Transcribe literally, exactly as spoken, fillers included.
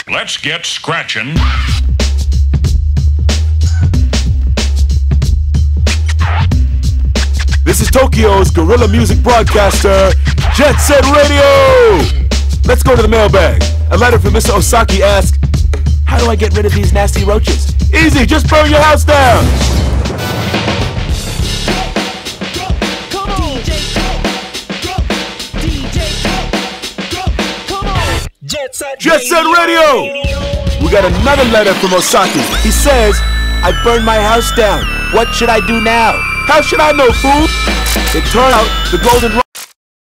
Let's get scratching. This is Tokyo's guerrilla music broadcaster, Jet Set Radio! Let's go to the mailbag. A letter from Mister Osaki asks, how do I get rid of these nasty roaches? Easy, just burn your house down! Come on, D J, go, go, D J, go, go, come on, Jet Set Jet Set Radio! We got another letter from Osaki. He says, I burned my house down. What should I do now? How should I know, fool? It turned out the golden